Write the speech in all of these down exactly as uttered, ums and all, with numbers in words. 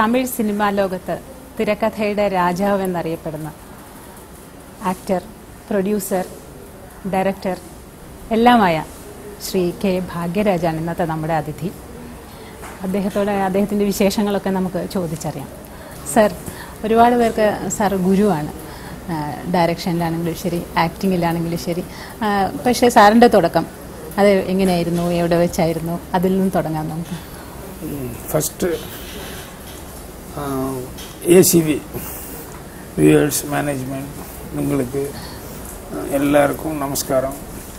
Tamil cinema ലോകത്ത് തിരക്കഥയുടെ രാജാവ് എന്നറിയപ്പെടുന്ന ആക്ടർ, പ്രൊഡ്യൂസർ, ഡയറക്ടർ എല്ലാമായ ശ്രീ കെ ഭാഗ്യരാജാണ് ഇന്നത്തെ നമ്മുടെ അതിഥി. അദ്ദേഹത്തോടെ അദ്ദേഹത്തിൻ്റെ വിശേഷങ്ങളൊക്കെ നമുക്ക് ചോദിച്ചറിയാം. സർ, ഒരുപാട് പേർക്ക് സാർ ഗുരുവാണ്. ഡയറക്ഷനിലാണെങ്കിലും ശരി, ആക്ടിങ്ങിലാണെങ്കിലും ശരി. പക്ഷേ സാറിൻ്റെ തുടക്കം അത് എങ്ങനെയായിരുന്നു, എവിടെ വെച്ചായിരുന്നു, അതിൽ നിന്ന് തുടങ്ങാം നമുക്ക്. First A C V viewers management നിങ്ങൾക്ക് എല്ലാവർക്കും നമസ്കാരം.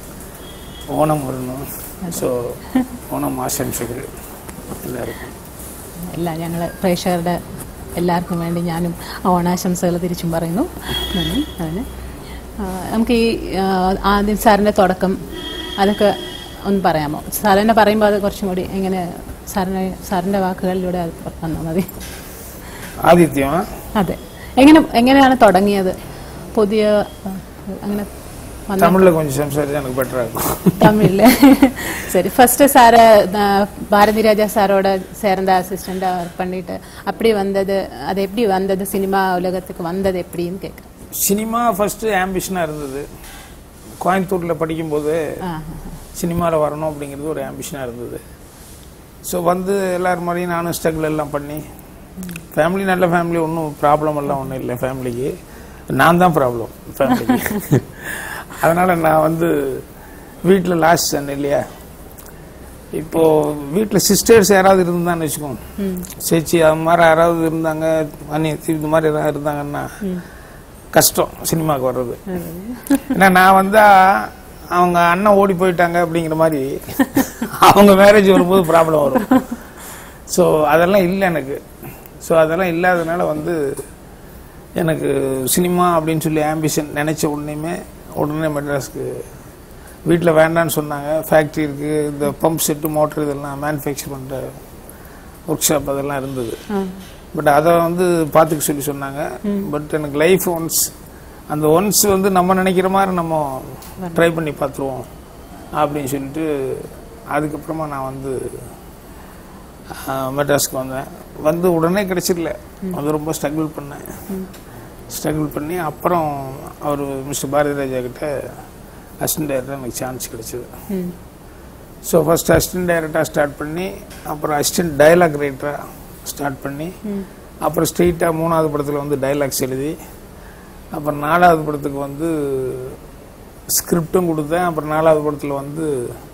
ഓണം വരുന്നു. സോ ഓണം ആശംസകൾ എല്ലാവർക്കും. അല്ല, ഞങ്ങൾ പ്രേക്ഷകരുടെ എല്ലാവർക്കും വേണ്ടി ഞാനും ഓണാശംസകൾ തിരിച്ചും പറയുന്നു. നന്ദി. അതിന് നമുക്ക് ഈ ആദ്യം സാറിൻ്റെ തുടക്കം അതൊക്കെ ഒന്ന് പറയാമോ? സാറിനെ പറയുമ്പോൾ അത് കുറച്ചും കൂടി എങ്ങനെ സാറിനെ സാറിൻ്റെ വാക്കുകളിലൂടെ അത് വന്നാൽ മതി. ആദിത്യം അതെ, എങ്ങനെ എങ്ങനെയാണ് തുടങ്ങിയത്? പുതിയ അങ്ങനെ தமிழ்ல கொஞ்சம் சம்சாரிச்சா எனக்கு பெட்டரா இருக்கும். தமிழ்ல சரி. ஃபர்ஸ்ட் சார் பாரதி ராஜா சாரோட சேர்ந்த அசிஸ்டண்டா ஒர்க் பண்ணிட்டு அப்படி வந்தது, அது எப்படி வந்தது, சினிமா உலகத்துக்கு வந்தது எப்படின்னு கேட்குறேன். சினிமா ஃபர்ஸ்ட் ஆம்பிஷனாக இருந்தது. கோயம்புத்தூரில் படிக்கும்போது சினிமாவில் வரணும் அப்படிங்கிறது ஒரு ஆம்பிஷனாக இருந்தது. ஸோ வந்து எல்லாரும் மாதிரியும் நானும் ஸ்ட்ரகிள் எல்லாம் பண்ணி, ஃபேமிலி நல்ல ஃபேமிலி, ஒன்றும் ப்ராப்ளம் எல்லாம் ஒன்றும் இல்லை ஃபேமிலிக்கு. நான் தான் ப்ராப்ளம் ஃபேமிலிக்கு. அதனால் நான் வந்து வீட்டில் லாஸ்ட் சன் இல்லையா, இப்போது வீட்டில் சிஸ்டர்ஸ் யாராவது இருந்தான்னு வச்சுக்கோங்க, சேச்சி அது மாதிரி யாராவது இருந்தாங்க, அண்ணி இது மாதிரி ஏதாவது இருந்தாங்கன்னா கஷ்டம் சினிமாவுக்கு வர்றது. ஏன்னா நான் வந்தால் அவங்க அண்ணன் ஓடி போயிட்டாங்க அப்படிங்கிற மாதிரி அவங்க மேரேஜ் வரும்போது ப்ராப்ளம் வரும். ஸோ அதெல்லாம் இல்லை எனக்கு. ஸோ அதெல்லாம் இல்லாததுனால வந்து எனக்கு சினிமா அப்படின்னு சொல்லி ஆம்பிஷன் நினச்ச உடனேயுமே உடனே மெட்ராஸ்க்கு வீட்டில் வேண்டான்னு சொன்னாங்க. ஃபேக்ட்ரி இருக்குது, இந்த பம்ப் செட்டு மோட்டர் இதெல்லாம் மேனுஃபேக்சர் பண்ணுற ஒர்க் ஷாப் அதெல்லாம் இருந்தது. பட் அதை வந்து பார்த்துக்க சொல்லி சொன்னாங்க. பட் எனக்கு லைஃப் ஒன்ஸ், அந்த ஒன்ஸ் வந்து நம்ம நினைக்கிற மாதிரி நம்ம ட்ரை பண்ணி பார்த்துருவோம் அப்படின்னு சொல்லிட்டு அதுக்கப்புறமா நான் வந்து மெட்ராஸ்க்கு வந்தேன். வந்து உடனே கிடைச்சிடல, அது ரொம்ப ஸ்ட்ரகிள் பண்ணேன். ஸ்ட்ரகிள் பண்ணி அப்புறம் அவர் மிஸ்டர் பாரதி ராஜா கிட்ட அசிஸ்டன்ட் டைரக்டர் எனக்கு சான்ஸ் கிடைச்சிது. ஸோ ஃபர்ஸ்ட் அசிஸ்டன்ட் டைரக்டராக ஸ்டார்ட் பண்ணி, அப்புறம் அசிஸ்டன்ட் டைலாக் ரைட்டராக ஸ்டார்ட் பண்ணி, அப்புறம் ஸ்ட்ரெயிட்டாக மூணாவது படத்தில் வந்து டைலாக்ஸ் எழுதி, அப்புறம் நாலாவது படத்துக்கு வந்து ஸ்கிரிப்டும் கொடுத்தேன். அப்புறம் நாலாவது படத்தில் வந்து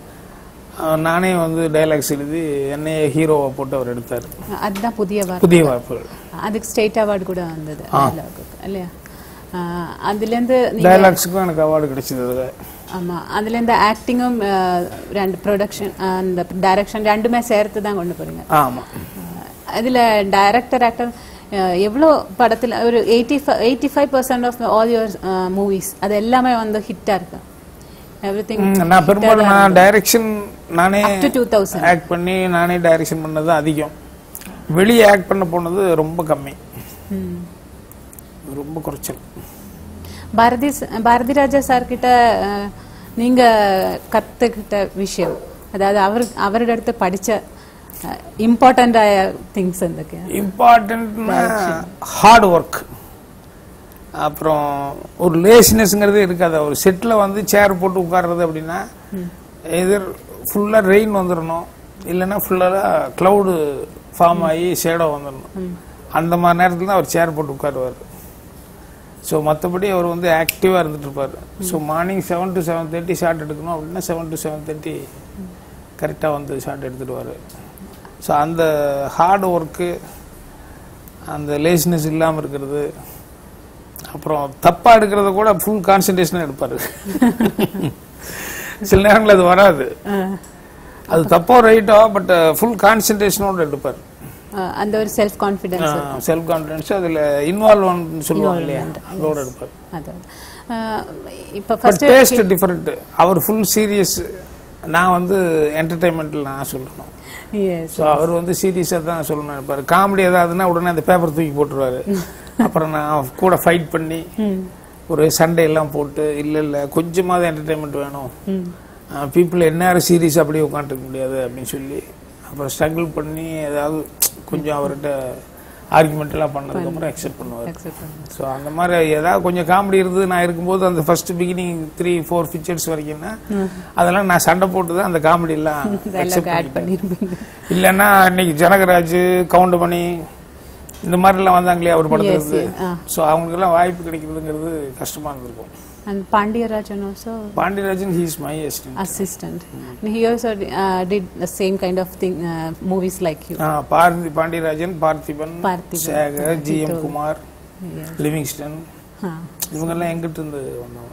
நானே வந்து டைலாக்ஸ் எழுதி என்னையே ஹீரோவை போட்டு அவர் எடுத்தார். அதுதான் புதிய புதிய வாய்ப்புகள். அதுக்கு ஸ்டேட் அவார்டு கூட வந்தது இல்லையா? அதுலேருந்து டைலாக்ஸுக்கும் எனக்கு அவார்டு கிடைச்சது. ஆமாம், அதுலேருந்து ஆக்டிங்கும் ரெண்டு ப்ரொடக்ஷன் அந்த டைரக்ஷன் ரெண்டுமே சேர்த்து தான் கொண்டு போகிறீங்க. ஆமாம். அதில் டைரக்டர் ஆக்டர் எவ்வளோ படத்தில் ஒரு eighty five eighty five percent of all your movies அது எல்லாமே வந்து ஹிட்டாக இருக்கு. எவ்ரிதிங் நான் பெரும்பாலும் நான் டைரக்ஷன் நானே டூ தௌசண்ட் ஆக்ட் பண்ணி நானே டைரக்ஷன் பண்ணது அதிகம். வெளியே ஆக்ட் பண்ண போனது ரொம்ப கம்மி, ரொம்ப குறைச்சல். பாரதி பாரதி ராஜா சார் கிட்ட நீங்க கத்துக்கிட்ட விஷயம், அதாவது அவர் அவரோட அடுத்து படிச்ச இம்பார்ட்டன்ட் திங்ஸ் എന്തൊക്കെയാ? இம்பார்ட்டன்ட்னா ஹார்ட் ஒர்க், அப்புறம் ஒரு லேசினஸ்ங்கிறதே இருக்காது. ஒரு செட்டில் வந்து சேர் போட்டு உட்கார்றது அப்படின்னா எதிர் ஃபுல்லாக ரெயின் வந்துடணும், இல்லைன்னா ஃபுல்லாக க்ளவுடு ஃபார்ம் ஆகி ஷேடோ வந்துடணும். அந்த மாதிரி நேரத்தில் தான் அவர் சேர் போட்டு உட்காருவார். ஸோ மற்றபடி அவர் வந்து ஆக்டிவாக இருந்துட்டு இருப்பார். So morning seven to seven thirty shot எடுக்கணும் அப்படின்னா செவன் டு செவன் தேர்ட்டி கரெக்டாக வந்து ஷார்ட் எடுத்துடுவார். ஸோ அந்த ஹார்ட் ஒர்க்கு, அந்த லேசினஸ் இல்லாமல் இருக்கிறது, அப்புறம் தப்பாக எடுக்கிறத கூட ஃபுல் கான்சன்ட்ரேஷனாக எடுப்பார். சில நேரங்கள் அது வராது, அது தப்போ ரைட்டோ, பட் ஃபுல் கான்சன்ட்ரேஷனோடு எடுப்பார். அந்த ஒரு செல்ஃப் கான்ஃபிடன்ஸ் செல்ஃப் கான்ஃபிடன்ஸ் அதில் இன்வால்வ் சொல்லுவாங்க இல்லையா, அதோட எடுப்பார். இப்போ ஃபர்ஸ்ட் டேஸ்ட் டிஃபரெண்ட். அவர் ஃபுல் சீரியஸ், நான் வந்து என்டர்டைன்மெண்ட்டில் நான் சொல்லணும். ஸோ அவர் வந்து சீரியஸாக தான் சொல்லணும் நினைப்பார். காமெடி ஏதாவதுன்னா உடனே அந்த பேப்பர் தூக்கி போட்டுருவாரு. அப்புறம் நான் கூட ஃபைட் பண்ணி ஒரு சண்டை எல்லாம் போட்டு, இல்லை இல்லை கொஞ்சமாவது என்டர்டைன்மெண்ட் வேணும், பீப்புள் என்ன சீரியஸ் அப்படியே உட்காந்துருக்க முடியாது அப்படின்னு சொல்லி அப்புறம் ஸ்ட்ரகிள் பண்ணி ஏதாவது கொஞ்சம் அவர்கிட்ட ஆர்குமெண்ட் எல்லாம் பண்ணதுக்கு அப்புறம் அக்செப்ட் பண்ணுவார். ஸோ அந்த மாதிரி ஏதாவது கொஞ்சம் காமெடி இருந்தது நான் இருக்கும்போது அந்த first beginning three four pictures வரைக்கும்னா அதெல்லாம் நான் சண்டை போட்டு தான் அந்த காமெடி எல்லாம் அக்செப்ட் பண்ணிருப்பேன். இல்லைன்னா இன்னைக்கு ஜனகராஜ் கவுண்டமணி இந்த மாதிரி எல்லாம் வந்தாங்களே அவர் படத்துக்கு, ஸோ அவங்களுக்கு எல்லாம் வாய்ப்பு கிடைக்கிறதுங்கிறது கஷ்டமா இருந்திருக்கும். And Pandiyarajan also. Pandiyarajan, he is my assistant. Assistant. And he also uh, did the same kind of thing, uh, movies like you. Ah, Parthi, Pandiyarajan, Parthiban, Sagar, G M Kumar, yes. Livingston. இவங்கெல்லாம் எங்கிட்ட இருந்து வந்தவங்க.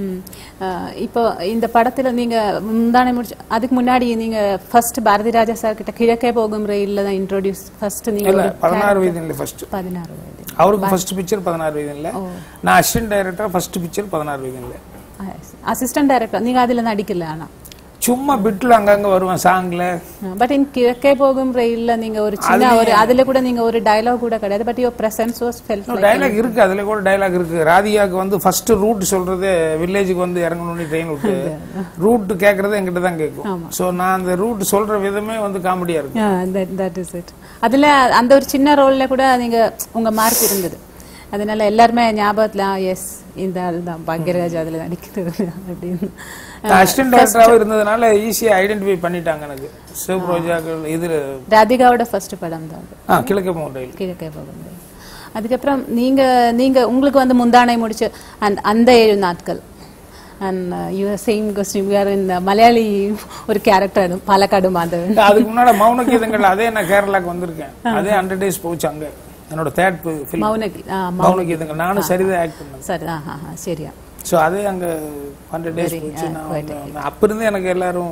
இப்போ இந்த படத்துல நீங்க முந்தானை முடிச்சு அதுக்கு முன்னாடி நீங்க ஃபர்ஸ்ட் பாரதி ராஜா சார் கிட்ட கிழக்கே போகும் ரயில்ல தான் இன்ட்ரோடியூஸ் ஃபர்ஸ்ட் நீங்க பதினாறு வயதுல ஃபர்ஸ்ட் பதினாறு வயது அவருக்கு ஃபர்ஸ்ட் பிக்சர் பதினாறு வயதுல நான் அசிஸ்டன்ட் டைரக்டர் ஃபர்ஸ்ட் பிக்சர் பதினாறு வயதுல அசிஸ்டன்ட் டைரக்டர் நீங்க அதுல நடிக்கல ஆனா சும்மா பிட்ல அங்கங்க வருவேன் சாங்ல. பட் இன் கிழக்கே போகும் ரயில்ல நீங்க ஒரு சின்ன ஒரு அதுல கூட நீங்க ஒரு டயலாக் கூட கிடையாது. But your presence was felt like dialogue இருக்கு. அதுல கூட டயலாக் இருக்கு. ராதிகாக்கு வந்து ஃபர்ஸ்ட் ரூட் சொல்றதே வில்லேஜுக்கு வந்து இறங்கணும்னு ட்ரெயின் விட்டு ரூட் கேக்குறது என்கிட்ட தான் கேட்கும். சோ நான் அந்த ரூட் சொல்ற விதமே வந்து காமெடியா இருக்கு. That is it. அதுல அந்த ஒரு சின்ன ரோல்ல கூட நீங்க உங்க மார்க் இருந்தது. அதனால எல்லாருமே ஞாபகத்துல எஸ் இந்த அதுதான் பாக்யராஜ் அதுல நடிக்கிறது அப்படின்னு அசிஸ்டன்ட் டைரக்டராக இருந்ததுனால ஈஸியா ஐடென்டிஃபை பண்ணிட்டாங்க எனக்கு. சிவப்ரோஜாக்கள் இது ராதிகாவோட ஃபர்ஸ்ட் படம் தான் கிழக்கே போகும் ரயில். கிழக்கே போகும் ரயில். அதுக்கப்புறம் நீங்க நீங்க உங்களுக்கு வந்து முந்தானை முடிச்சு அண்ட் அந்த ஏழு நாட்கள் and your same costume you are in Malayali ஒரு கேரக்டர் பாலக்காடு மாதவன். அதுக்கு முன்னாடி மௌன கீதங்கள் அதே நான் கேரளாக்கு வந்திருக்கேன். அதே ஹண்ட்ரட் டேஸ் போச்சு அங்க என்னோட தேர்ட் ஃபிலிம் மௌன மௌன கீதங்கள் நானும் சரிதான் ஆக்ட் பண்ணேன். சரி சரியா. ஸோ அதே அங்கே ஹண்ட்ரட் டேஸ் போச்சு. நான் அப்போ இருந்து எனக்கு எல்லாரும்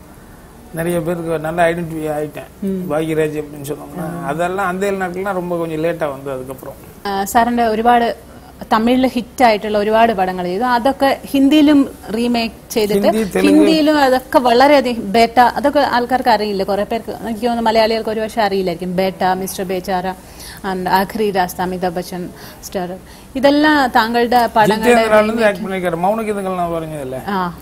நிறைய பேருக்கு நல்லா ஐடென்டிஃபை ஆகிட்டேன். பாக்யராஜ் அப்படின்னு சொன்னாங்க. அதெல்லாம் அந்த ஏழு நாட்கள்லாம் ரொம்ப கொஞ்சம் லேட்டாக வந்து அதுக்கப்புறம் സാറിന്റെ ഒരുപാട് തമിഴിൽ ഹിറ്റ് ആയിട്ടുള്ള ഒരുപാട് പടങ്ങൾ ചെയ്തു. അതൊക്കെ ഹിന്ദിയിലും റീമേക്ക് ചെയ്തിട്ട് ഹിന്ദിയിലും അതൊക്കെ വളരെയധികം ബേട്ട അതൊക്കെ ആൾക്കാർക്ക് അറിയില്ല. കുറെ പേർക്ക് എനിക്ക് തോന്നുന്നു മലയാളികൾക്ക് ഒരു പക്ഷേ അറിയില്ലായിരിക്കും. Beta, mister Bechara, and Aakhri Raasta, Amitabh Bachchan star, ഇതെല്ലാം താങ്കളുടെ പടങ്ങളുടെ മൗനഗീതങ്ങൾ പറഞ്ഞതല്ലേ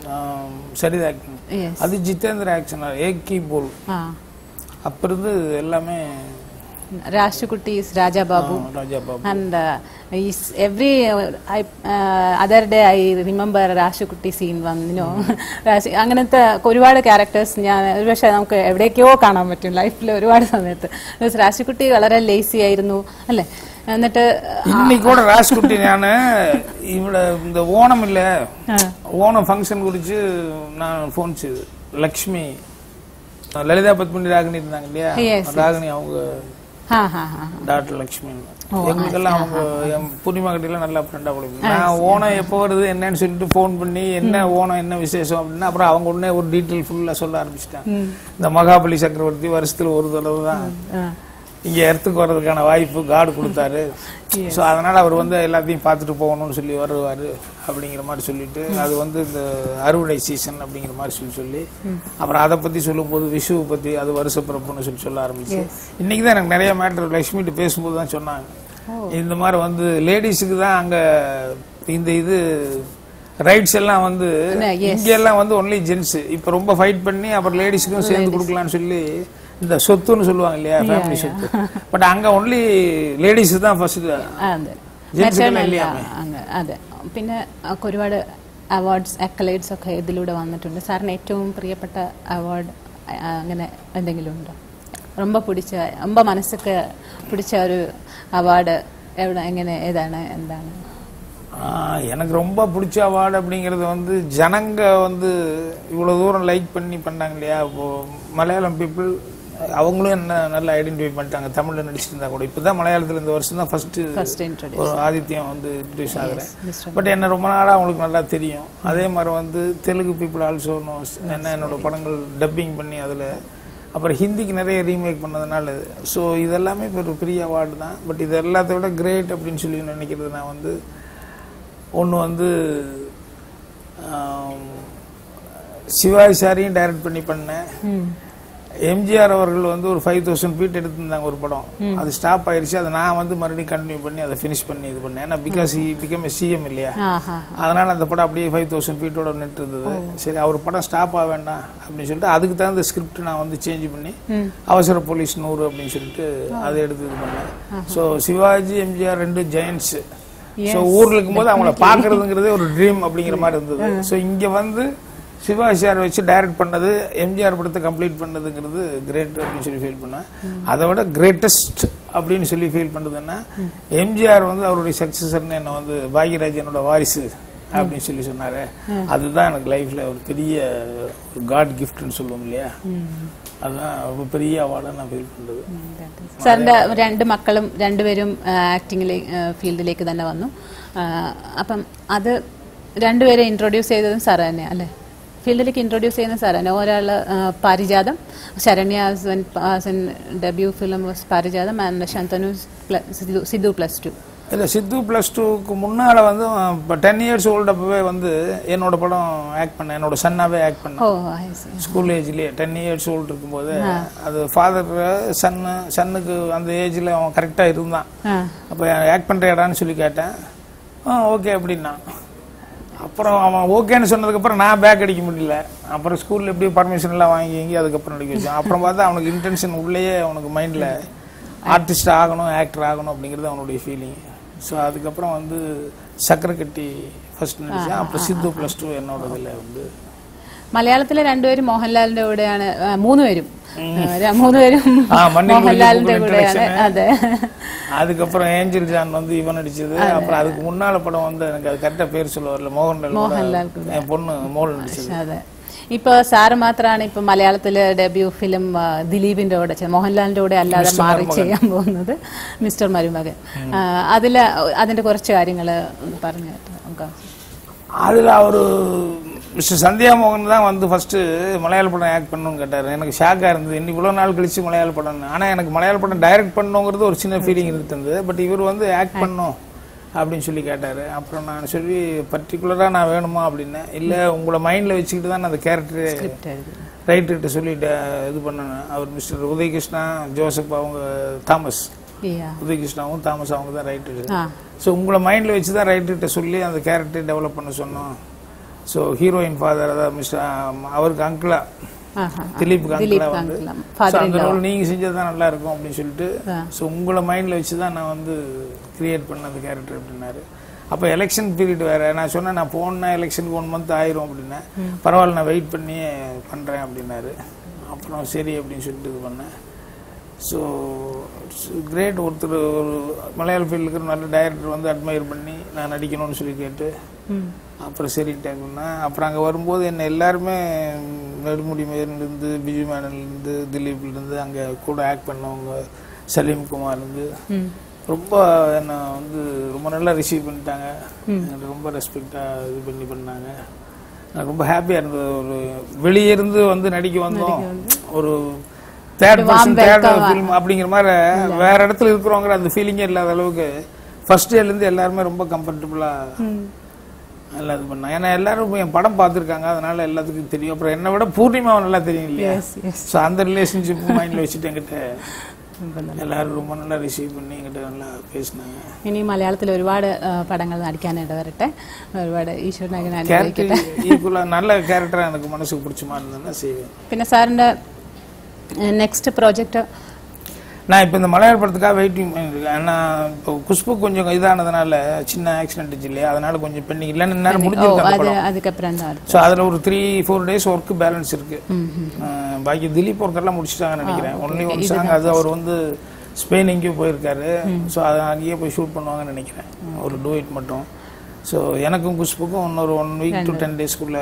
അത് ജിതേന്ദ്ര ആക്ഷൻ ഏകി ബോൾ അപ്പുറത്ത് എല്ലാമേ Rashkutti is Raja Babu. Oh, Raja Babu. And uh, is every uh, I, uh, other day I remember Rashkutti scene one, you know. അങ്ങനത്തെ ഒരുപാട് ക്യാരക്ടേഴ്സ് ഞാൻ ഒരു പക്ഷേ നമുക്ക് എവിടേക്കോ കാണാൻ പറ്റും ലൈഫിൽ ഒരുപാട് സമയത്ത്. രാഷ്കുട്ടി വളരെ ലേസി ആയിരുന്നു അല്ലേ? എന്നിട്ട് இன்னைக்கூட ராஷ்குட்டி நான் ഇവിടെ இந்த ஓணம் இல்ல ஓணம் ஃபங்க்ஷன் குறித்து நான் ஃபோன் செய்து லக்ஷ்மி லலிதா பத்மினி ராகினி இருந்தாங்க இல்லையா ராகினி அவங்க டாக்டர் லட்சுமி எங்களுக்கெல்லாம் அவங்க என் பூர்ணிமா கிட்ட நல்லா ஃப்ரெண்டா கொடுக்கும். நான் ஓணம் எப்போ வருது என்னன்னு சொல்லிட்டு போன் பண்ணி என்ன ஓணம் என்ன விசேஷம் அப்படின்னா அப்புறம் அவங்க உடனே ஒரு டீட்டெயில் ஃபுல்லா சொல்ல ஆரம்பிச்சிட்டாங்க. இந்த மகாபலி சக்கரவர்த்தி வருஷத்துல ஒரு தடவை தான் இங்க இடத்துக்கு வர்றதுக்கான வாய்ப்பு காடு கொடுத்தாரு. ஸோ அதனால அவர் வந்து எல்லாத்தையும் பார்த்துட்டு போகணும்னு சொல்லி வருவாரு அப்படிங்கிற மாதிரி சொல்லிட்டு அது வந்து இந்த அறுவடை சீசன் அப்படிங்கிற மாதிரி சொல்லி சொல்லி அப்புறம் அதை பத்தி சொல்லும் போது விஷுவை பத்தி அது வருஷ பிறப்புன்னு சொல்லி சொல்ல ஆரம்பிச்சு. இன்னைக்கு தான் எனக்கு நிறைய மேட்டர் லட்சுமிட்டு பேசும்போது தான் சொன்னாங்க இந்த மாதிரி வந்து லேடிஸுக்கு தான் அங்க இந்த இது ரைட்ஸ் எல்லாம் வந்து இங்க எல்லாம் வந்து ஒன்லி ஜென்ஸ் இப்ப ரொம்ப ஃபைட் பண்ணி அப்புறம் லேடிஸுக்கும் சேர்ந்து கொடுக்கலாம்னு சொல்லி இந்த சொத்துன்னு சொல்லுவாங்க இல்லையா ஃபேமிலி சொத்து. பட் அங்க ஒன்லி ലേഡീസ് தான் ഫസ്റ്റ് അതെ. പിന്നെ ഒരുപാട് അവാർഡ്സ് അക്കലൈഡ്സ് ഒക്കെ ഇതിലൂടെ വന്നിട്ടുണ്ട്. സാറിന് ഏറ്റവും പ്രിയപ്പെട്ട അവാർഡ് അങ്ങനെ എന്തെങ്കിലും ഉണ്ടോ? ரொம்ப பிடிச்ச ரொம்ப മനസ്സൊക്കെ பிடிச்ச ഒരു அவார்டு எവിടെ எങ്ങനെ ஏதான എന്താണ്? எனக்கு ரொம்ப பிடிச்ச அவார்டு அப்படிங்கிறது வந்து ஜனங்க வந்து இவ்வளவு தூரம் லைக் பண்ணி பண்ணாங்க இல்லையா. இப்போ மலையாளம் பீப்புள் அவங்களும் என்ன நல்லா ஐடென்டிஃபை பண்ணிட்டாங்க. தமிழ்ல நடிச்சிருந்தா கூட இப்பதான் மலையாளத்துல இந்த வருஷம் தான் ஃபர்ஸ்ட் ஒரு ஆதித்யம் வந்து இன்ட்ரடியூஸ் ஆகுறேன். பட் என்ன ரொம்ப நாளா அவங்களுக்கு நல்லா தெரியும். அதே மாதிரி வந்து தெலுங்கு பீப்புள் ஆல்சோ என்ன என்னோட படங்கள் டப்பிங் பண்ணி அதுல அப்புறம் ஹிந்திக்கு நிறைய ரீமேக் பண்ணதுனால ஸோ இதெல்லாமே இப்போ ஒரு பெரிய அவார்டு தான். பட் இது எல்லாத்த விட கிரேட் அப்படின்னு சொல்லி நினைக்கிறது நான் வந்து ஒன்று வந்து சிவாஜி சாரையும் டைரக்ட் பண்ணி பண்ணேன். எம்ஜிஆர் அவர்கள் வந்து ஒரு ஃபைவ் தௌசண்ட் ஃபீட் எடுத்திருந்தாங்க ஒரு படம், அது ஸ்டாப் ஆயிடுச்சு. அதை நான் வந்து மறுபடியும் கண்டினியூ பண்ணி அதை ஃபினிஷ் பண்ணி இது பண்ணேன். ஏன்னா பிகாஸ் ஹி பிகம் சிஎம் இல்லையா, அதனால அந்த படம் அப்படியே ஃபைவ் தௌசண்ட் ஃபீட்டோட நின்று இருந்தது. சரி அவர் படம் ஸ்டாப் ஆக வேண்டாம் அப்படின்னு சொல்லிட்டு அதுக்கு தகுந்த ஸ்கிரிப்ட் நான் வந்து சேஞ்ச் பண்ணி அவசர போலீஸ் நூறு அப்படின்னு சொல்லிட்டு அதை எடுத்து இது பண்ணேன். ஸோ சிவாஜி எம்ஜிஆர் ரெண்டு ஜெயன்ட்ஸ். ஸோ ஊர்ல இருக்கும்போது அவங்கள பாக்குறதுங்கிறதே ஒரு ட்ரீம் அப்படிங்கிற மாதிரி இருந்தது. ஸோ இங்க வந்து சிவாஜி சார் வச்சு டைரக்ட் பண்ணது, எம்ஜிஆர் படத்தை கம்ப்ளீட் பண்ணதுங்கிறது கிரேட் அப்படின்னு சொல்லி ஃபீல் பண்ணேன். அதை விட கிரேட்டஸ்ட் அப்படின்னு சொல்லி ஃபீல் பண்ணதுன்னா எம்ஜிஆர் வந்து அவருடைய சக்சஸர்னு என்ன வந்து பாக்யராஜ் என்னோட வாரிசு அப்படின்னு சொல்லி சொன்னாரு. அதுதான் எனக்கு லைஃப்ல ஒரு பெரிய காட் கிஃப்ட்னு சொல்லுவோம் இல்லையா, அதுதான் ரொம்ப பெரிய അവാർഡാ நான் ഫീൽ പண்றது. സാറിന്റെ രണ്ട് മക്കളും രണ്ടുപേരും ആക്ടിംഗിലേക്ക് ഫീൽഡിലേക്ക് തന്നെ വന്നു. അപ്പം അത് രണ്ടുപേരെ ഇൻട്രൊഡ്യൂസ് ചെയ്തതും സാർ തന്നെ അല്ലേ? ഫീൽഡിലേക്ക് ഇൻട്രൊഡ്യൂസ് ചെയ്യുന്ന സാർ തന്നെ. ഒരാൾ Parijatham, Saranya debut film was Parijatham and Shanthanu Sidhu plus two. இல்லை சித்து ப்ளஸ் டூக்கு முன்னால் வந்து இப்போ டென் இயர்ஸ் ஓல்டு அப்பவே வந்து என்னோட படம் ஆக்ட் பண்ணேன், என்னோட சன்னாவே ஆக்ட் பண்ணேன். ஸ்கூல் ஏஜ்லேயே டென் இயர்ஸ் ஓல்டு இருக்கும்போது அது ஃபாதர் சன்னு சன்னுக்கு அந்த ஏஜில் அவன் கரெக்டாக இருந்தான். அப்போ ஆக்ட் பண்ணுற இடான்னு சொல்லி கேட்டேன். ஆ ஓகே அப்படின்னா அப்புறம் அவன் ஓகேன்னு சொன்னதுக்கப்புறம் நான் பேக் அடிக்க முடியல. அப்புறம் ஸ்கூலில் எப்படியும் பர்மிஷன் எல்லாம் வாங்கி வாங்கி அதுக்கப்புறம் அடிக்க வச்சேன். அப்புறம் பார்த்தா அவனுக்கு இன்டென்ஷன் உள்ளேயே அவனுக்கு மைண்டில் ஆர்டிஸ்ட் ஆகணும், ஆக்டர் ஆகணும் அப்படிங்கிறது அவனுடைய ஃபீலிங். ஸோ அதுக்கப்புறம் வந்து சக்கரை கட்டி ஃபர்ஸ்ட் நடிச்சேன். அப்புறம் സിദ്ധു പ്ലസ് ടു എന്നോട് ഇതിൽ வந்து മലയാളത്തിലെ രണ്ടുപേരും മോഹൻലാലിന്റെ കൂടെയാണ്, മൂന്നുപേരും മൂന്നുപേരും മോഹൻലാലിന്റെ കൂടെയാണ്. അതെ. அதுக்கப்புறம் ஏஞ்சல் ஜான் வந்து இவன் நடிச்சது. அப்புறம் அதுக்கு முன்னால படம் வந்து எனக்கு அது கரெக்டா பேர் சொல்ல வரல, மோகன்லால் மோகன்லால் என் பொண்ணு மோல் நடிச்சது. അതെ. ഇപ്പൊ സാറ് മാത്രമാണ് ഇപ്പൊ മലയാളത്തിലെ ഡെബ്യൂ ഫിലിം ദിലീപിന്റെ കൂടെ, മോഹൻലാലിന്റെ കൂടെ അല്ലാതെ മാറി ചെയ്യാൻ പോകുന്നത് മിസ്റ്റർ മരുമകൻ. അതില് അതിന്റെ കുറച്ച് കാര്യങ്ങൾ പറഞ്ഞു നമുക്ക്. அதுல அவரு மிஸ்டர் சந்தியா மோகன் தான் வந்து ஃபர்ஸ்ட் மலையாள படம் ஆக்ட் பண்ணணும்னு கேட்டாரு. எனக்கு ஷாக்கா இருந்தது, இன்னும் இவ்வளவு நாள் கழிச்சு மலையாள படம். ஆனா எனக்கு மலையாள படம் டைரக்ட் பண்ணணுங்கிறது ஒரு சின்ன ஃபீலிங் இருந்தது. பட் இவர் வந்து ஆக்ட் பண்ணணும் அப்படின்னு சொல்லி கேட்டார். அப்புறம் நான் சொல்லி பர்டிகுலராக நான் வேணுமா அப்படின்னு, இல்லை உங்களை மைண்டில் வச்சுக்கிட்டு தான் நான் அந்த கேரக்டரு ரைட்டர்கிட்ட சொல்லிட்டு இது பண்ணேன். அவர் மிஸ்டர் உதயகிருஷ்ணா, ஜோசப், அவங்க தாமஸ், உதயகிருஷ்ணாவும் தாமஸ் அவங்க தான் ரைட்டர். ஸோ உங்களை மைண்டில் வச்சு தான் ரைட்டர்கிட்ட சொல்லி அந்த கேரக்டர் டெவலப் பண்ண சொன்னோம். ஸோ ஹீரோயின் ஃபாதர், அதாவது மிஸ்டர் அவருக்கு அங்கிளா திலீப்புக்கு அங்கிளா வந்து அந்த ரோல் நீங்கள் செஞ்சது தான் நல்லா இருக்கும் அப்படின்னு சொல்லிட்டு, ஸோ உங்களை மைண்டில் வச்சு தான் நான் வந்து கிரியேட் பண்ண அந்த கேரக்டர் அப்படின்னாரு. அப்போ எலெக்ஷன் பீரியட் வேறு. நான் சொன்னேன் நான் போனா எலெக்ஷனுக்கு ஒன் மந்த் ஆயிரும் அப்படின்னா, பரவாயில்ல நான் வெயிட் பண்ணி பண்ணுறேன் அப்படின்னாரு. அப்புறம் சரி அப்படின்னு சொல்லிட்டு இது பண்ணேன். So great. ஒருத்தர் ஒரு மலையாள ஃபீல்டுக்கு நல்ல டைரக்டர் வந்து அட்மையர் பண்ணி நான் நடிக்கணும்னு சொல்லி கேட்டு அப்புறம் சரிட்டாங்கன்னா, அப்புறம் அங்கே வரும்போது என்னை எல்லாருமே நெடுமுடி மேலிருந்து, பிஜு மேனன்லேருந்து, திலீப்லேருந்து, அங்கே கூட ஆக்ட் பண்ணவங்க சலீம் குமார்லேருந்து ரொம்ப என்னை வந்து ரொம்ப நல்லா ரிசீவ் பண்ணிட்டாங்க. எனக்கு ரொம்ப ரெஸ்பெக்டாக இது பண்ணி பண்ணாங்க. எனக்கு ரொம்ப ஹாப்பியாக இருந்தது. ஒரு வெளியே இருந்து வந்து நடிக்க வந்தோம், ஒரு தேர்ட் பர்சன் தேர்ட் ஃபிலிம் அப்படிங்கிற மாதிரி வேற இடத்துல இருக்கிறவங்கிற அந்த ஃபீலிங்கே இல்லாத அளவுக்கு ஃபர்ஸ்ட் டேலேருந்து எல்லாருமே ரொம்ப கம்ஃபர்டபுளாக நல்லா இது பண்ணாங்க. ஏன்னா எல்லாரும் என் படம் பார்த்துருக்காங்க, அதனால எல்லாத்துக்கும் தெரியும். அப்புறம் என்னை விட பூர்ணிமாவை நல்லா தெரியும் இல்லையா, ஸோ அந்த ரிலேஷன்ஷிப் மைண்டில் வச்சுட்டு என்கிட்ட എല്ലാവരും ரொம்ப நல்லா ரிசீவ் பண்ணி என்கிட்ட நல்லா பேசினாங்க. ഇനി മലയാളത്തിൽ ഒരുപാട് പടങ്ങൾ നടിക്കാനായിട്ട് വരട്ടെ. ഒരുപാട് ഈശ്വരനായി അനുഗ്രഹിക്കട്ടെ. ഈക്വലാ നല്ല ക്യാരക്ടറാണ് എനിക്ക് മനസ്സിൽ പിടിച്ച മാറുന്നതെന്ന് செய்வேன். പിന്നെ സാറിന്റെ നെക്സ്റ്റ് പ്രോജക്റ്റ് நான் இப்போ இந்த மலையாள படத்துக்காக வெயிட்டிங் பண்ணியிருக்கேன். ஏன்னா இப்போ குஷ்பு கொஞ்சம் இதானதுனால சின்ன ஆக்சிடென்ட் இல்லையா, அதனால கொஞ்சம் பெண்டிங் இல்லைன்னு நேரம் முடிஞ்சிருக்கு. அதுக்கப்புறம் தான் ஸோ அதில் ஒரு three four days work balance இருக்கு. பாக்கி திலீப் ஒர்க்கெல்லாம் முடிச்சுட்டாங்கன்னு நினைக்கிறேன். ஒன்லி ஒன் சாங் அது அவர் வந்து ஸ்பெயின் எங்கேயோ போயிருக்காரு. ஸோ அதை அங்கேயே போய் ஷூட் பண்ணுவாங்கன்னு நினைக்கிறேன், ஒரு டூயிட் மட்டும். ஸோ எனக்கும் குஷ்புக்கும் இன்னொரு ஒன் வீக் டு டென் டேஸ்க்குள்ள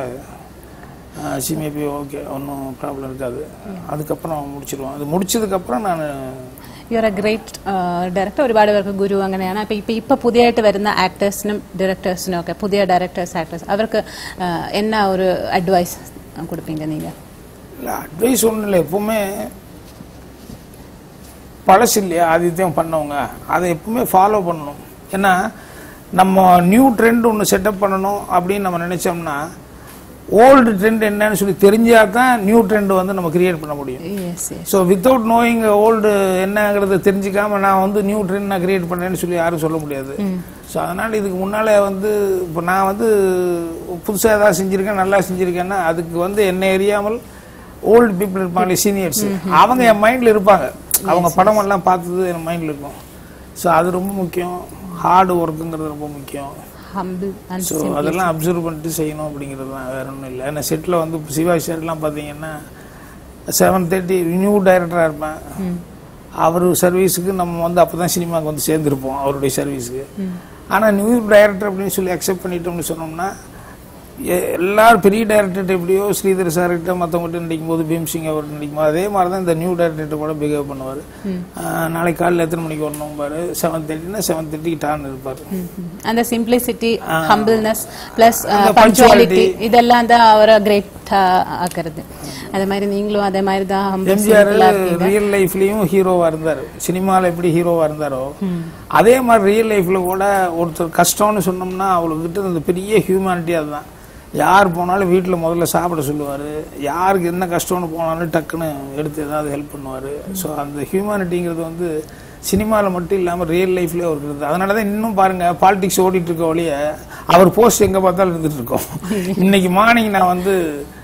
சிமேபி ஓகே, ஒன்றும் ப்ராப்ளம் இருக்காது. அதுக்கப்புறம் முடிச்சிடுவோம். அது முடிச்சதுக்கப்புறம் நான் you are a great director. ഒരുപാട് പേർക്ക് ഗുരു അങ്ങനെയാണ്. അപ്പോൾ ഇപ്പോൾ ഇപ്പോൾ പുതിയതായിട്ട് വരുന്ന ആക്ടേഴ്സിനും ഡയറക്ടേഴ്സിനും ഒക്കെ, പുതിയ ഡയറക്ടേഴ്സ് ആക്ടേഴ്സ്, അവർക്ക് എന്നാ ഒരു അഡ്വൈസ് കൊടുப்பீங்க நீங்கள்? இல்லை அட்வைஸ் ஒன்றும் இல்லை, எப்பவுமே பழசு இல்லையா ஆதித்யம் பண்ணவங்க அதை எப்பவுமே ஃபாலோ பண்ணணும். ஏன்னா நம்ம நியூ ட்ரெண்ட் ஒன்று செட்டப் பண்ணணும் அப்படின்னு நம்ம நினச்சோம்னா ஓல்டு ட்ரெண்ட் என்னன்னு சொல்லி தெரிஞ்சா தான் நியூ ட்ரெண்ட் வந்து நம்ம கிரியேட் பண்ண முடியும். ஸோ வித்தவுட் நோயிங் ஓல்டு என்னங்கிறத தெரிஞ்சுக்காம நான் வந்து நியூ ட்ரெண்ட் நான் கிரியேட் பண்ணேன்னு சொல்லி யாரும் சொல்ல முடியாது. ஸோ அதனால் இதுக்கு முன்னால் வந்து இப்போ நான் வந்து புதுசாக ஏதாவது செஞ்சுருக்கேன் நல்லா செஞ்சுருக்கேன்னா அதுக்கு வந்து என்ன எரியாமல் ஓல்டு பீப்புள் இருப்பாங்க சீனியர்ஸ், அவங்க என் மைண்டில் இருப்பாங்க. அவங்க படம் எல்லாம் பார்த்தது என் மைண்டில் இருக்கும். ஸோ அது ரொம்ப முக்கியம். ஹார்டு ஒர்க்குங்கிறது ரொம்ப முக்கியம். ஸோ அதெல்லாம் அப்சர்வ் பண்ணிட்டு செய்யணும் அப்படிங்கிறது தான், வேற ஒன்றும் இல்லை. ஏன்னா செட்டில் வந்து சிவாஜி சார்லாம் பார்த்தீங்கன்னா செவன் தேர்ட்டி நியூ டைரக்டராக இருப்பேன். அவர் சர்வீஸுக்கு நம்ம வந்து அப்போ தான் சினிமாவுக்கு வந்து சேர்ந்துருப்போம் அவருடைய சர்வீஸுக்கு. ஆனால் நியூ டைரக்டர் அப்படின்னு சொல்லி அக்செப்ட் பண்ணிட்டோம்னு சொன்னோம்னா எல்லாரும் பெரிய டைரக்டர் எப்படியோ ஸ்ரீதர் சார்கிட்ட மற்றவங்ககிட்ட நடிக்கும் போது பீம்சிங் அவர் நடிக்கும் போது அதே மாதிரி தான் இந்த நியூ டைரக்டர் கூட பிஹேவ் பண்ணுவார். நாளைக்கு காலையில் எத்தனை மணிக்கு வரணும் பாரு, செவன் தேர்ட்டினா செவன் தேர்ட்டிக்கு டான் இருப்பார். அந்த சிம்பிளிசிட்டி, ஹம்பிள்னஸ் பிளஸ் பங்க்சுவாலிட்டி இதெல்லாம் தான் அவரை கிரேட் ஆக்குறது. அதே மாதிரி நீங்களும் அதே மாதிரி தான். எம்ஜிஆர் ரியல் லைஃப்லயும் ஹீரோவா இருந்தார். சினிமாவில் எப்படி ஹீரோவா இருந்தாரோ அதே மாதிரி ரியல் லைஃப்ல கூட ஒருத்தர் கஷ்டம்னு சொன்னோம்னா அவளுக்கிட்ட அந்த பெரிய ஹியூமனிட்டி அதுதான். யார் போனாலும் வீட்டில் முதல்ல சாப்பிட சொல்லுவார். யாருக்கு என்ன கஷ்டம்னு போனாலும் டக்குன்னு எடுத்து ஏதாவது ஹெல்ப் பண்ணுவார். ஸோ அந்த ஹியூமனிட்டிங்கிறது வந்து சினிமாவில் மட்டும் இல்லாமல் ரியல் லைஃப்லேயே அவருக்கு இருக்குது. அதனால தான் இன்னும் பாருங்கள் பாலிடிக்ஸ் ஓடிட்டு இருக்க வழிய அவர் போஸ்ட் எங்கே பார்த்தாலும் இருந்துட்டு இருக்கோம். இன்னைக்கு மார்னிங் நான் வந்து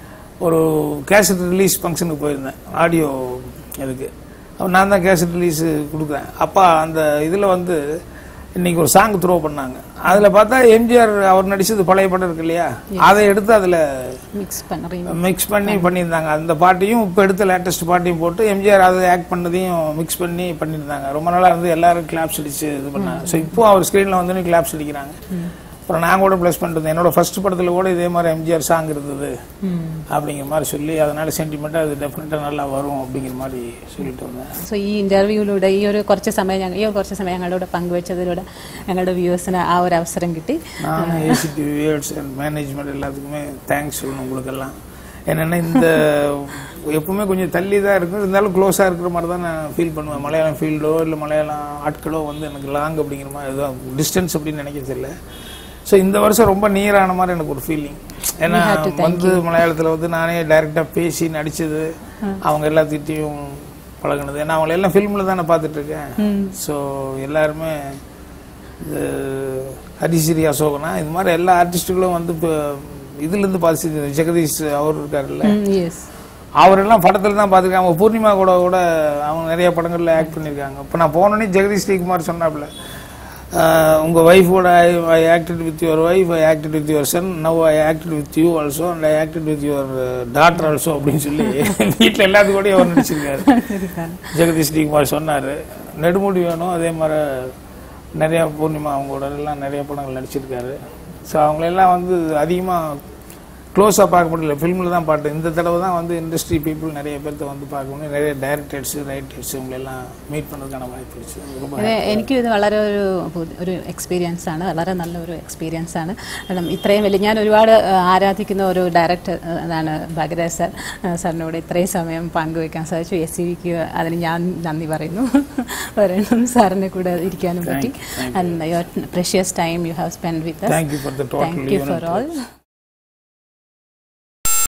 ஒரு கேசட் ரிலீஸ் ஃபங்க்ஷனுக்கு போயிருந்தேன், ஆடியோ இதுக்கு. நான் தான் கேசட் ரிலீஸ் கொடுக்குறேன். அப்போ அந்த இதில் வந்து இன்னைக்கு ஒரு சாங் த்ரோ பண்ணாங்க. அதில் பார்த்தா எம்ஜிஆர் அவர் நடிச்சது பழைய படம் இருக்கு இல்லையா, அதை எடுத்து அதில் மிக்ஸ் பண்ணி மிக்ஸ் பண்ணி பண்ணியிருந்தாங்க. அந்த பாட்டையும் இப்போ எடுத்த லேட்டஸ்ட் பாட்டையும் போட்டு எம்ஜிஆர் அதை ஆக்ட் பண்ணதையும் மிக்ஸ் பண்ணி பண்ணியிருந்தாங்க. ரொம்ப நாளாக இருந்து எல்லாரும் கிளாப்ஸ் அடிச்சு இது பண்ணாங்க. ஸோ இப்போ அவர் ஸ்க்ரீனில் வந்து கிளாப்ஸ் அடிக்கிறாங்க. அப்புறம் நான் கூட ப்ளஸ் பண்ணிட்டு என்னோட ஃபர்ஸ்ட் படத்தில் கூட இதே மாதிரி எம்ஜிஆர் சாங் இருந்தது அப்படிங்கிற மாதிரி சொல்லி அதனால சென்டிமெண்ட்டாக அது டெஃபினட்டாக நல்லா வரும் அப்படிங்கிற மாதிரி சொல்லிட்டு வந்தேன். സോ ഈ ഇന്റർവ്യൂയിലൂടെ ഈ ഒരു കുറച്ച് സമയം ഞങ്ങൾ ഈ കുറച്ച് സമയം ഞങ്ങളോട് പങ്കുവെച്ചതിലൂടെ ഞങ്ങളുടെ വ്യൂവേഴ്സിന് ആ ഒരു അവസരം കിട്ടി. நான் ஏசிடி வியூவர்ஸ் அண்ட் மேனேஜ்மெண்ட் எல்லாத்துக்குமே தேங்க்ஸ் சொல்லணும் உங்களுக்கெல்லாம். என்னென்னா இந்த எப்பவுமே கொஞ்சம் தள்ளி தான் இருக்கும், இருந்தாலும் க்ளோஸாக இருக்கிற மாதிரி தான் நான் ஃபீல் பண்ணுவேன். மலையாளம் ஃபீல்டோ இல்லை மலையாளம் ஆட்களோ வந்து எனக்கு லாங் அப்படிங்கிற மாதிரி எதுவும் டிஸ்டன்ஸ் அப்படின்னு நினைக்கிறது இல்லை. ஸோ இந்த வருஷம் ரொம்ப நியரான மாதிரி எனக்கு ஒரு ஃபீலிங். ஏன்னா வந்து மலையாளத்தில் வந்து நானே டைரெக்டாக பேசி நடித்தது, அவங்க எல்லாத்துக்கிட்டையும் பழகினது. ஏன்னா அவங்கள எல்லாம் ஃபிலிமில் தான் நான் பார்த்துட்ருக்கேன். ஸோ எல்லாருமே இந்த ஹரிஸ்ரீ அசோகனா இது மாதிரி எல்லா ஆர்டிஸ்ட்டுகளும் வந்து இப்போ இதுலேருந்து பார்த்து ஜெகதீஷ் அவர் இருக்காருல்ல, அவரெல்லாம் படத்தில் தான் பார்த்துருக்காங்க. பூர்ணிமா கூட கூட அவங்க நிறைய படங்களில் ஆக்ட் பண்ணியிருக்காங்க. இப்போ நான் போனோடனே ஜெகதீஷ் ஸ்ரீகுமார் சொன்னாப்புல, உங்கள் ஒய்ஃபோட I acted with your wife, I acted with your son, now I acted with you also and I acted with your daughter also அப்படின்னு சொல்லி வீட்டில் எல்லாத்துக்கூடயும் அவர் நடிச்சிருக்காரு. ஜெகதீஷ் ஸ்ரீகுமார் சொன்னார். நெடுமுடி வேணும் அதே மாதிரி நிறையா பூர்ணிமா அவங்களோட எல்லாம் நிறைய படங்கள் நடிச்சிருக்காரு. ஸோ அவங்களெல்லாம் வந்து அதிகமாக க்ளோஸாக பார்க்க முடியல, ஃபிலிமில் தான் பார்த்தேன். இந்த தடவை தான் வந்து இண்டஸ்ட்ரி பீப்புள் நிறைய பேர்த்த வந்து பார்க்க முடியும், நிறைய டைரக்டர்ஸ் ரைட்டர்ஸ் இவங்களெல்லாம் மீட் பண்ணுறதுக்கான വാய்ப்பு இருந்துச்சு. എനിക്കും ഇത് വളരെ ഒരു ഒരു എക്സ്പീരിയൻസ് ആണ്, വളരെ നല്ലൊരു എക്സ്പീരിയൻസ് ആണ്. കാരണം ഇത്രയും വലിയ ഞാൻ ഒരുപാട് ആരാധിക്കുന്ന ഒരു ഡയറക്ടർ അതാണ് ഭാഗ്യരാജ് സാർ. സാറിനോട് ഇത്രയും സമയം പങ്കുവയ്ക്കാൻ സാധിച്ചു. എസ് സി വിക്ക് അതിന് ഞാൻ നന്ദി പറയുന്നു. വരണം സാറിനെ കൂടെ ഇരിക്കാനും പറ്റി. And your precious time you have spend with us. Thank you for the total Thank you for all.